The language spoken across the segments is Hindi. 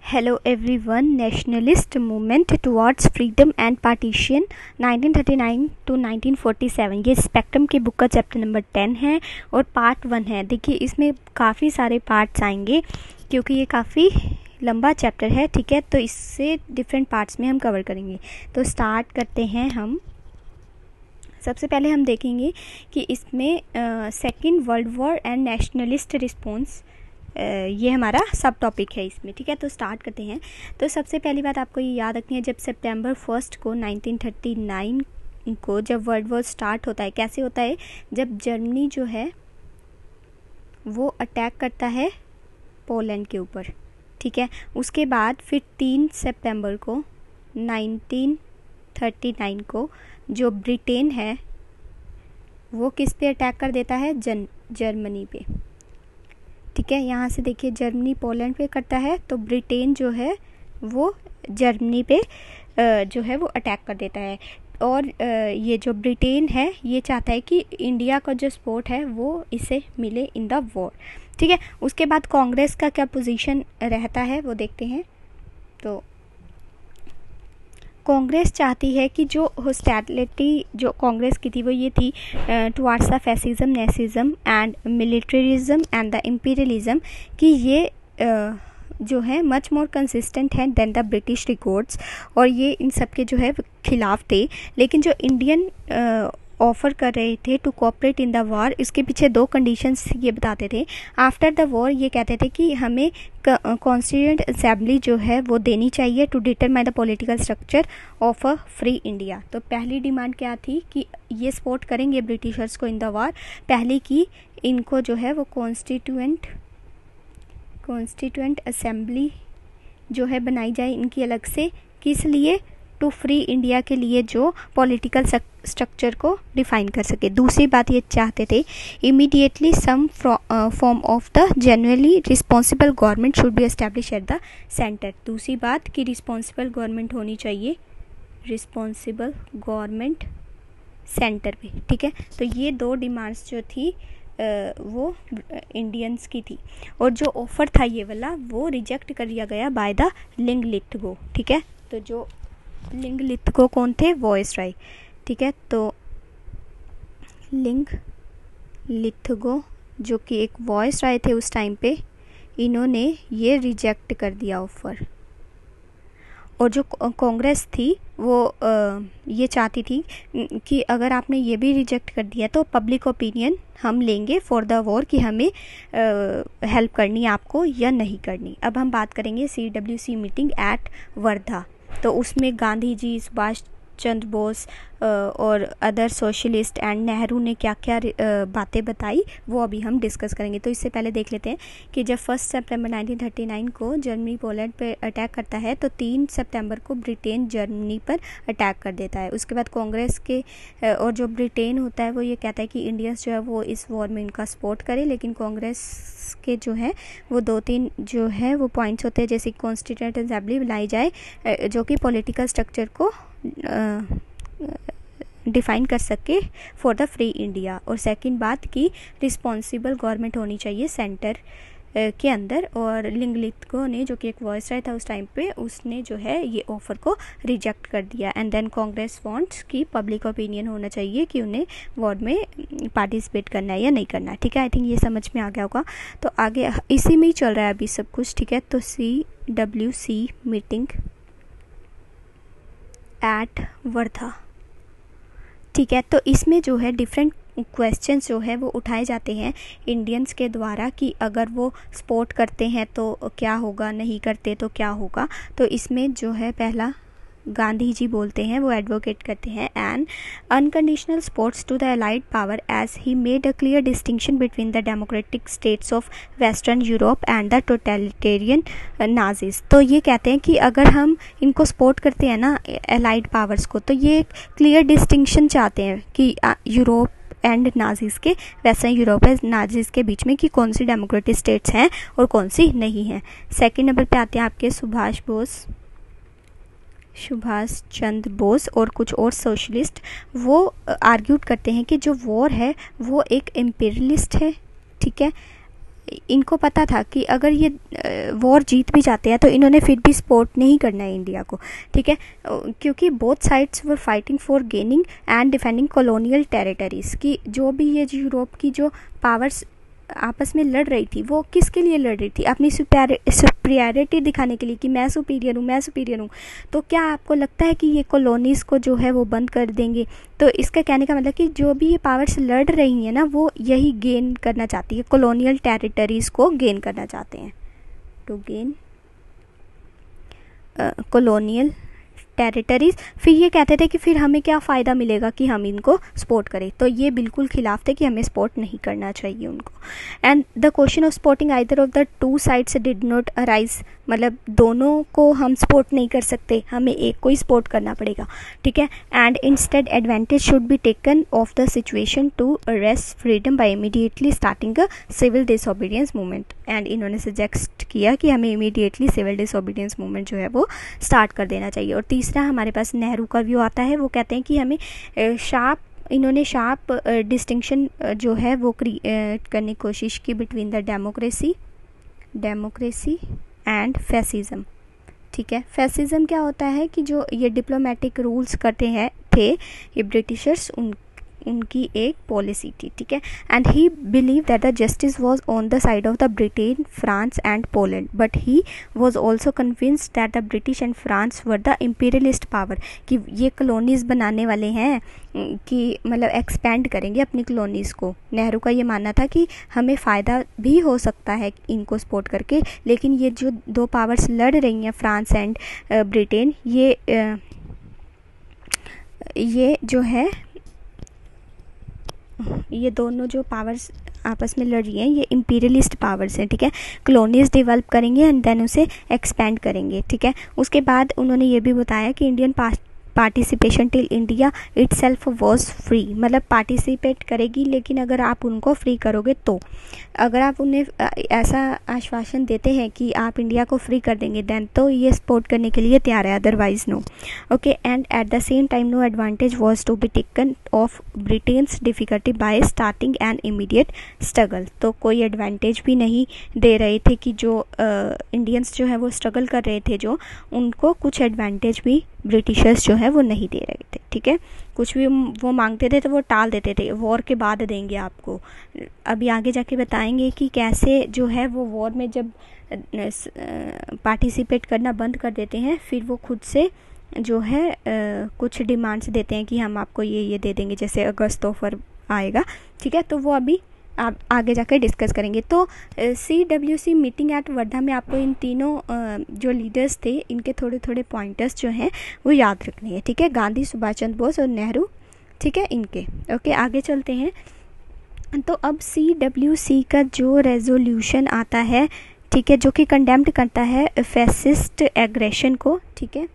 Hello everyone. Nationalist movement towards freedom and partition 1939 to 1947 ये स्पेक्ट्रम की बुक का चैप्टर नंबर 10 है और पार्ट 1 है। देखिए इसमें काफ़ी सारे पार्ट्स आएंगे क्योंकि ये काफ़ी लंबा चैप्टर है, ठीक है। तो इससे डिफरेंट पार्ट्स में हम कवर करेंगे। तो स्टार्ट करते हैं हम। सबसे पहले हम देखेंगे कि इसमें second world war and nationalist response ये हमारा सब टॉपिक है इसमें, ठीक है। तो स्टार्ट करते हैं। तो सबसे पहली बात आपको ये याद रखनी है, जब सितंबर 1 को 1939 को जब वर्ल्ड वॉर स्टार्ट होता है, कैसे होता है, जब जर्मनी जो है वो अटैक करता है पोलैंड के ऊपर, ठीक है। उसके बाद फिर 3 सितंबर को 1939 को जो ब्रिटेन है वो किस पे अटैक कर देता है, जर्मनी पे, ठीक है। यहाँ से देखिए जर्मनी पोलैंड पे करता है तो ब्रिटेन जो है वो जर्मनी पे जो है वो अटैक कर देता है। और ये जो ब्रिटेन है ये चाहता है कि इंडिया का जो सपोर्ट है वो इसे मिले इन द वॉर, ठीक है। उसके बाद कांग्रेस का क्या पोजीशन रहता है वो देखते हैं। तो कांग्रेस चाहती है कि जो हॉस्टिलिटी जो कांग्रेस की थी वो ये थी towards the fascism, nationalism and militarism and the imperialism, कि ये जो है मच मोर कंसिस्टेंट है देन द ब्रिटिश रिकॉर्ड्स, और ये इन सब के जो है खिलाफ थे। लेकिन जो इंडियन ऑफ़र कर रहे थे to cooperate in the war, इसके पीछे दो कंडीशंस ये बताते थे। आफ्टर द वॉर ये कहते थे कि हमें कॉन्स्टिट्यूएंट असेंबली जो है वो देनी चाहिए to determine the political structure of a free India. तो पहली डिमांड क्या थी कि ये सपोर्ट करेंगे ब्रिटिशर्स को इन द वॉर, पहली कि इनको जो है वो कॉन्स्टिट्यूएंट असेंबली जो है बनाई जाए इनकी अलग से, किस लिए, टू फ्री इंडिया के लिए जो पॉलिटिकल स्ट्रक्चर को डिफाइन कर सके। दूसरी बात ये चाहते थे immediately some form of the generally responsible government should be establish at the centre. दूसरी बात कि रिस्पॉन्सिबल गवर्नमेंट होनी चाहिए, रिस्पॉन्सिबल गवर्नमेंट सेंटर पे, ठीक है। तो ये दो डिमांड्स जो थी वो इंडियंस की थी, और जो ऑफर था ये वाला वो रिजेक्ट कर दिया गया बाय द लिंगलिथगो, ठीक है। तो जो लिंगलिथगो कौन थे, वॉइसरॉय, ठीक है। तो लिंगलिथगो जो कि एक वॉइसरॉय थे उस टाइम पे, इन्होंने ये रिजेक्ट कर दिया ऑफर। और जो कांग्रेस थी वो ये चाहती थी कि अगर आपने ये भी रिजेक्ट कर दिया तो पब्लिक ओपिनियन हम लेंगे फॉर द वॉर कि हमें हेल्प करनी है आपको या नहीं करनी। अब हम बात करेंगे CWC मीटिंग एट वर्धा। तो उसमें गांधी जी, सुभाष चंद्र बोस और अदर सोशलिस्ट एंड नेहरू ने क्या क्या बातें बताई वो अभी हम डिस्कस करेंगे। तो इससे पहले देख लेते हैं कि जब 1 सितंबर 1939 को जर्मनी पोलैंड पर अटैक करता है तो 3 सितंबर को ब्रिटेन जर्मनी पर अटैक कर देता है। उसके बाद कांग्रेस के और जो ब्रिटेन होता है वो ये कहता है कि इंडियंस जो है वो इस वॉर में इनका सपोर्ट करे, लेकिन कांग्रेस के जो है वो 2-3 जो है वो पॉइंट्स होते हैं, जैसे कॉन्स्टिट्यूएंट असेंबली बनाई जाए जो कि पॉलिटिकल स्ट्रक्चर को डिफाइन कर सके फॉर द फ्री इंडिया। और सेकंड बात कि रिस्पॉन्सिबल गवर्नमेंट होनी चाहिए सेंटर के अंदर। और लिंगलिथगो ने जो कि एक वॉइसरॉय था उस टाइम पे, उसने जो है ये ऑफर को रिजेक्ट कर दिया। एंड देन कांग्रेस वांट्स कि पब्लिक ओपिनियन होना चाहिए कि उन्हें वॉर में पार्टिसिपेट करना है या नहीं करना है, ठीक है। आई थिंक ये समझ में आ गया होगा। तो आगे इसी में ही चल रहा है अभी सब कुछ, ठीक है। तो CWC मीटिंग एट वर्धा, ठीक है। तो इसमें जो है डिफरेंट क्वेश्चंस जो है वो उठाए जाते हैं इंडियंस के द्वारा कि अगर वो सपोर्ट करते हैं तो क्या होगा, नहीं करते तो क्या होगा। तो इसमें जो है पहला गांधी जी बोलते हैं, वो एडवोकेट करते हैं and unconditional supports to the allied power as he made a clear distinction between the democratic states of western Europe and the totalitarian Nazis. तो ये कहते हैं कि अगर हम इनको सपोर्ट करते हैं ना अलाइड पावर्स को, तो ये क्लियर डिस्टिंक्शन चाहते हैं कि यूरोप एंड नाजीज के, वेस्टर्न यूरोप है नाजीज के बीच में, कि कौन सी डेमोक्रेटिक स्टेट्स हैं और कौन सी नहीं हैं। सेकेंड नंबर पे आते हैं आपके सुभाष चंद्र बोस और कुछ और सोशलिस्ट। वो आर्ग्यूट करते हैं कि जो वॉर है वो एक इम्पीरियलिस्ट है, ठीक है, इनको पता था कि अगर ये वॉर जीत भी जाते हैं तो इन्होंने फिर भी सपोर्ट नहीं करना है इंडिया को, ठीक है, क्योंकि both sides were fighting for gaining and defending colonial territories, की जो भी ये यूरोप की जो पावर्स आपस में लड़ रही थी वो किसके लिए लड़ रही थी, अपनी सुपीरियरिटी दिखाने के लिए कि मैं सुपीरियर हूँ, मैं सुपीरियर हूँ। तो क्या आपको लगता है कि ये कॉलोनीज़ को जो है वो बंद कर देंगे? तो इसका कहने का मतलब कि जो भी ये पावर्स लड़ रही हैं ना वो यही गेन करना चाहती है, कॉलोनियल टेरिटरीज़ को गेन करना चाहते हैं, टू गेन कॉलोनियल टेरिटरीज। फिर ये कहते थे कि फिर हमें क्या फ़ायदा मिलेगा कि हम इनको सपोर्ट करें, तो ये बिल्कुल खिलाफ थे कि हमें सपोर्ट नहीं करना चाहिए उनको। And the question of supporting either of the two sides did not arise, मतलब दोनों को हम सपोर्ट नहीं कर सकते, हमें एक को ही सपोर्ट करना पड़ेगा, ठीक है। And instead advantage should be taken of the situation to arrest freedom by immediately starting a civil disobedience movement. And इन्होंने सजेस्ट किया कि हमें इमीडिएटली सिविल डिसओबीडियंस मूवमेंट जो है वो स्टार्ट कर देना चाहिए। और तीसरा हमारे पास नेहरू का व्यू आता है, वो कहते हैं कि हमें इन्होंने शार्प डिस्टिंक्शन जो है वो करने की कोशिश की between the democracy and fascism, ठीक है। फैसिज्म क्या होता है कि जो ये डिप्लोमेटिक रूल्स करते हैं थे ये ब्रिटिशर्स, उनकी एक पॉलिसी थी, ठीक है। And he believe that the justice was on the side of the Britain, France and Poland, but he was also convinced that the British and France were the imperialist power, कि ये कॉलोनीज बनाने वाले हैं कि मतलब एक्सपेंड करेंगे अपनी कॉलोनीज़ को। नेहरू का ये मानना था कि हमें फ़ायदा भी हो सकता है इनको सपोर्ट करके, लेकिन ये जो दो पावर्स लड़ रही हैं फ्रांस एंड ब्रिटेन, ये जो है ये दोनों जो पावर्स आपस में लड़ रही हैं ये इम्पीरियलिस्ट पावर्स हैं, ठीक है। कॉलोनीज डेवलप करेंगे एंड देन उसे एक्सपेंड करेंगे, ठीक है। उसके बाद उन्होंने ये भी बताया कि Indian participation till India itself was free, मतलब पार्टिसिपेट करेगी लेकिन अगर आप उनको फ्री करोगे तो, अगर आप उन्हें ऐसा आश्वासन देते हैं कि आप इंडिया को फ्री कर देंगे देन तो ये सपोर्ट करने के लिए तैयार है, otherwise no, okay. And at the same time no advantage was to be taken of Britain's difficulty by starting an immediate struggle, तो कोई एडवांटेज भी नहीं दे रहे थे कि जो इंडियंस जो है वो स्ट्रगल कर रहे थे, जो उनको कुछ एडवांटेज भी ब्रिटिशर्स जो है वो नहीं दे रहे थे, ठीक है। कुछ भी वो मांगते थे तो वो टाल देते थे, वॉर के बाद देंगे आपको। अभी आगे जाके बताएंगे कि कैसे जो है वो वॉर में जब पार्टिसिपेट करना बंद कर देते हैं फिर वो खुद से जो है कुछ डिमांड्स देते हैं कि हम आपको ये दे देंगे, जैसे अगस्त ऑफर आएगा, ठीक है। तो वो अभी आप आगे जाकर डिस्कस करेंगे। तो CWC मीटिंग एट वर्धा में आपको इन तीनों जो लीडर्स थे इनके थोड़े थोड़े पॉइंटर्स जो हैं वो याद रखने हैं, ठीक है। गांधी, सुभाष चंद्र बोस और नेहरू, ठीक है, इनके। ओके, आगे चलते हैं। तो अब CWC का जो रेजोल्यूशन आता है, ठीक है, जो कि कंडेम्ड करता है फैसिस्ट एग्रेशन को, ठीक है।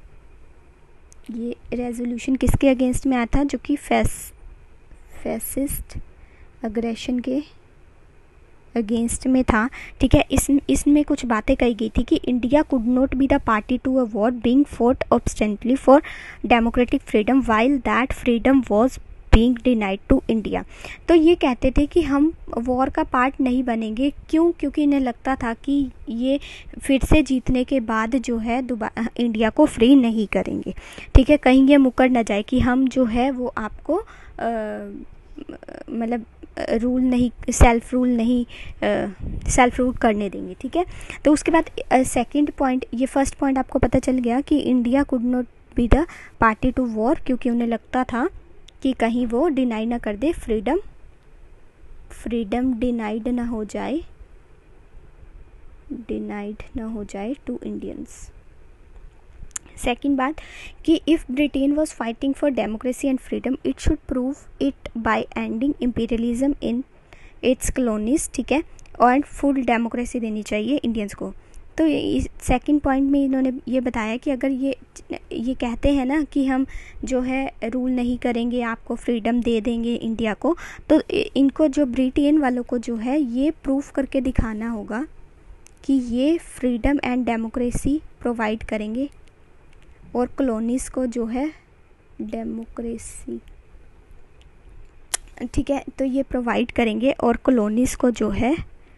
ये रेजोल्यूशन किसके अगेंस्ट में आया था? जो कि फैसिस्ट अग्रेशन के अगेंस्ट में था, ठीक है। इसमें कुछ बातें कही गई थी कि India could not be the party to a war being fought obstinately for democratic freedom while that freedom was being denied to India. तो ये कहते थे कि हम वॉर का पार्ट नहीं बनेंगे, क्यों? क्योंकि इन्हें लगता था कि ये फिर से जीतने के बाद जो है दोबारा इंडिया को फ्री नहीं करेंगे, ठीक है। कहीं ये मुकर न जाए कि हम जो है वो आपको मतलब रूल नहीं, सेल्फ रूल करने देंगे, ठीक है। तो उसके बाद सेकंड पॉइंट, ये फर्स्ट पॉइंट आपको पता चल गया कि India could not be the party to war, क्योंकि उन्हें लगता था कि कहीं वो डिनाई ना कर दे, फ्रीडम डिनाइड ना हो जाए टू इंडियंस। सेकेंड बात कि if Britain was fighting for democracy and freedom it should prove it by ending imperialism in its colonies, ठीक है, और फुल डेमोक्रेसी देनी चाहिए इंडियंस को। तो सेकंड पॉइंट में इन्होंने ये बताया कि अगर ये कहते हैं ना कि हम जो है रूल नहीं करेंगे, आपको फ्रीडम दे देंगे इंडिया को, तो इनको जो ब्रिटेन वालों को जो है ये प्रूफ करके दिखाना होगा कि ये फ्रीडम एंड डेमोक्रेसी प्रोवाइड करेंगे और कॉलोनीज़ को जो है डेमोक्रेसी, ठीक है, तो ये प्रोवाइड करेंगे और कॉलोनीज़ को जो है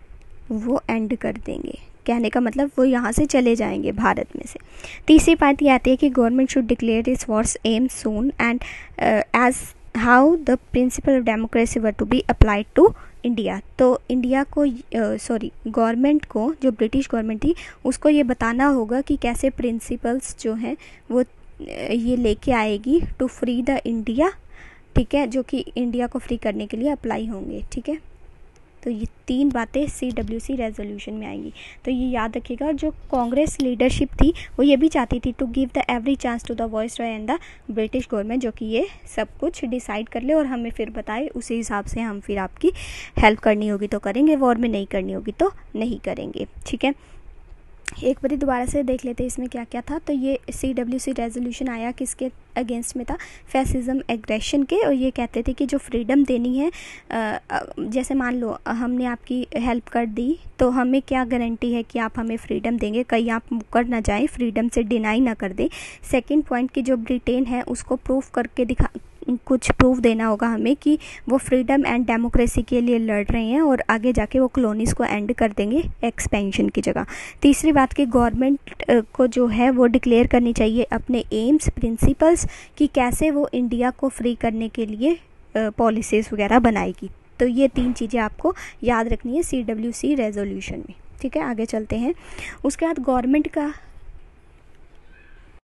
वो एंड कर देंगे। कहने का मतलब वो यहाँ से चले जाएंगे भारत में से। तीसरी बात ये आती है कि government should declare its wars aim soon and as how the principle of democracy were to be applied to India. तो इंडिया को गवर्नमेंट को, जो ब्रिटिश गवर्नमेंट थी, उसको ये बताना होगा कि कैसे प्रिंसिपल्स जो हैं वो ये लेके आएगी टू फ्री द इंडिया, ठीक है, जो कि इंडिया को फ्री करने के लिए अप्लाई होंगे, ठीक है। तो ये 3 बातें CWC रेजोल्यूशन में आएंगी। तो ये याद रखिएगा, जो कांग्रेस लीडरशिप थी वो ये भी चाहती थी to give the every chance to the viceroy and the British government, जो कि ये सब कुछ डिसाइड कर ले और हमें फिर बताए, उसी हिसाब से हम फिर आपकी हेल्प करनी होगी तो करेंगे, वॉर में नहीं करनी होगी तो नहीं करेंगे, ठीक है। एक बार दोबारा से देख लेते हैं इसमें क्या क्या था। तो ये CWC रेजोल्यूशन आया किसके अगेंस्ट में था? फैसिज्म, एग्रेशन के। और ये कहते थे कि जो फ्रीडम देनी है, जैसे मान लो हमने आपकी हेल्प कर दी तो हमें क्या गारंटी है कि आप हमें फ्रीडम देंगे, कहीं आप मुकर ना जाएं, फ्रीडम से डिनाई ना कर दें। सेकंड पॉइंट कि जो ब्रिटेन है उसको प्रूफ करके कुछ प्रूफ देना होगा हमें कि वो फ्रीडम एंड डेमोक्रेसी के लिए लड़ रहे हैं और आगे जाके वो कॉलोनीज़ को एंड कर देंगे एक्सपेंशन की जगह। तीसरी बात कि गवर्नमेंट को जो है वो डिक्लेयर करनी चाहिए अपने एम्स, प्रिंसिपल्स कि कैसे वो इंडिया को फ्री करने के लिए पॉलिसीज़ वगैरह बनाएगी। तो ये 3 चीज़ें आपको याद रखनी है CWC रेजोल्यूशन में, ठीक है। आगे चलते हैं। उसके बाद गवर्नमेंट का